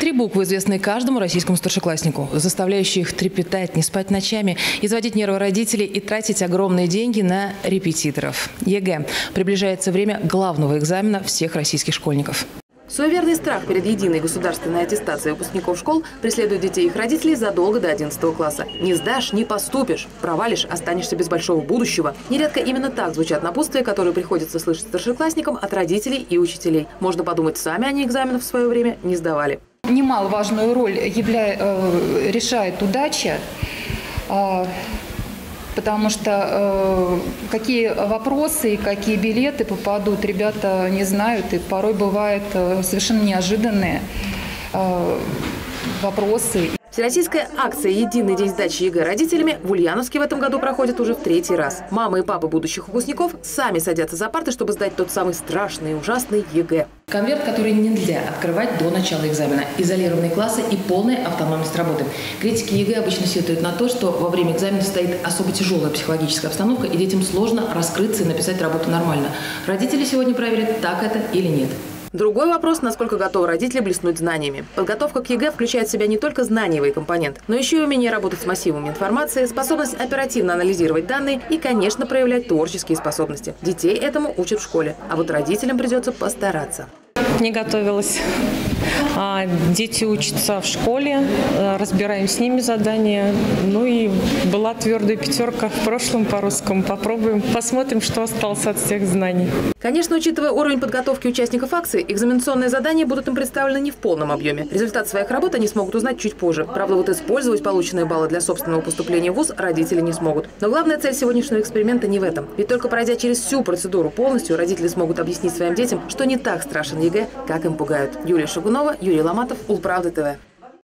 3 буквы, известные каждому российскому старшекласснику, заставляющие их трепетать, не спать ночами, изводить нервы родителей и тратить огромные деньги на репетиторов. ЕГЭ. Приближается время главного экзамена всех российских школьников. Суеверный страх перед единой государственной аттестацией выпускников школ преследует детей и их родителей задолго до 11 класса. Не сдашь – не поступишь, провалишь – останешься без большого будущего. Нередко именно так звучат напутствия, которые приходится слышать старшеклассникам от родителей и учителей. Можно подумать, сами они экзаменов в свое время не сдавали. Немаловажную роль решает удача. Потому что какие вопросы и какие билеты попадут, ребята не знают. И порой бывают совершенно неожиданные вопросы. Всероссийская акция «Единый день сдачи ЕГЭ родителями» в Ульяновске в этом году проходит уже в 3-й раз. Мамы и папы будущих выпускников сами садятся за парты, чтобы сдать тот самый страшный и ужасный ЕГЭ. Конверт, который нельзя открывать до начала экзамена. Изолированные классы и полная автономность работы. Критики ЕГЭ обычно сетуют на то, что во время экзамена стоит особо тяжелая психологическая обстановка, и детям сложно раскрыться и написать работу нормально. Родители сегодня проверят, так это или нет. Другой вопрос – насколько готовы родители блеснуть знаниями. Подготовка к ЕГЭ включает в себя не только знаниевый компонент, но еще и умение работать с массивами информации, способность оперативно анализировать данные и, конечно, проявлять творческие способности. Детей этому учат в школе, а вот родителям придется постараться. Не готовилась. Дети учатся в школе, разбираем с ними задания. Ну и была твердая 5 в прошлом по русскому. Попробуем, посмотрим, что осталось от всех знаний. Конечно, учитывая уровень подготовки участников акции, экзаменационные задания будут им представлены не в полном объеме. Результат своих работ они смогут узнать чуть позже. Правда, вот использовать полученные баллы для собственного поступления в ВУЗ родители не смогут. Но главная цель сегодняшнего эксперимента не в этом. Ведь только пройдя через всю процедуру полностью, родители смогут объяснить своим детям, что не так страшен ЕГЭ, как им пугают. Юлия Шагунова, Юрий Ломатов, Улправда ТВ.